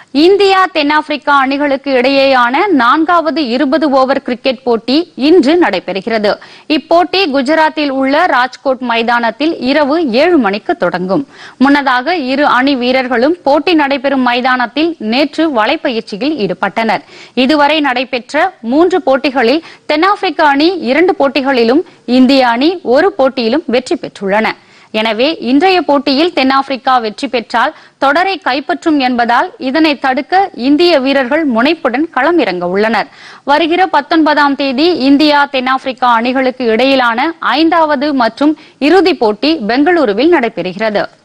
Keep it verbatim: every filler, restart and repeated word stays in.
India தென்னாப்பிரிக்கா அணிகளுக்கு இடையேயான நான்காவது இருபது ஓவர் கிரிக்கெட் போட்டி இன்று நடைபெறுகிறது. இப்போட்டி குஜராத்தில் உள்ள ராஜ்கோட் மைதானத்தில் இரவு ஏழு மணிக்கு தொடங்கும். முன்னதாக இரு அணி வீரர்களும் போட்டி நடைபெறும் மைதானத்தில் நேற்று வலைப்பயிற்சியில் ஈடுபட்டனர். இதுவரை நடைபெற்ற மூன்று போட்டிகளில் தென்னாப்பிரிக்க அணி இரண்டு போட்டிகளிலும் இந்திய அணி ஒரு போட்டியிலும் வெற்றி பெற்றுள்ளன. எனவே இன்றைய போட்டியில் தென்னாப்பிரிக்கா வெற்றி பெற்றால் தொடரை கைப்பற்றும் என்பதால் இதனை தடுக்க இந்திய வீரர்கள் முனைப்புடன் களமிறங்க உள்ளனர். வருகிற பத்தொன்பதாம் தேதி இந்தியா தென்னாப்பிரிக்கா அணிகளுக்கு இடையிலான ஐந்தாவது மற்றும் இறுதிப் போட்டி பெங்களூருவில் நடைபெறுகிறது.